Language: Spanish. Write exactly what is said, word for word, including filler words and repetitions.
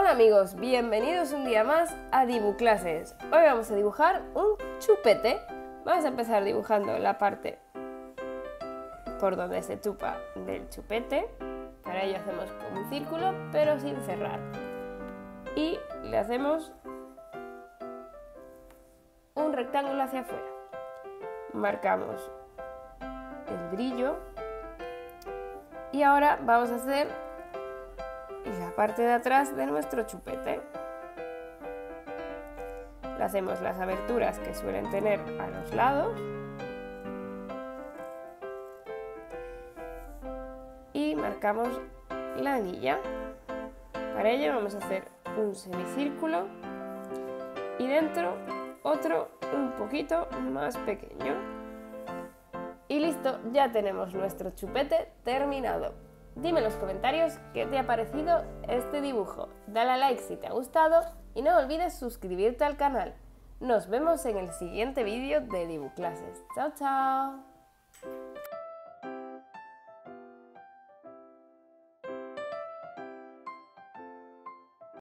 Hola amigos, bienvenidos un día más a DibuClases. Hoy vamos a dibujar un chupete. Vamos a empezar dibujando la parte por donde se chupa del chupete. Para ello hacemos como un círculo, pero sin cerrar. Y le hacemos un rectángulo hacia afuera. Marcamos el brillo. Y ahora vamos a hacer la parte de atrás de nuestro chupete. Le hacemos las aberturas que suelen tener a los lados y marcamos la anilla. Para ello vamos a hacer un semicírculo y dentro otro un poquito más pequeño. Y listo, ya tenemos nuestro chupete terminado. Dime en los comentarios qué te ha parecido este dibujo. Dale a like si te ha gustado y no olvides suscribirte al canal. Nos vemos en el siguiente vídeo de DibuClases. ¡Chao, chao!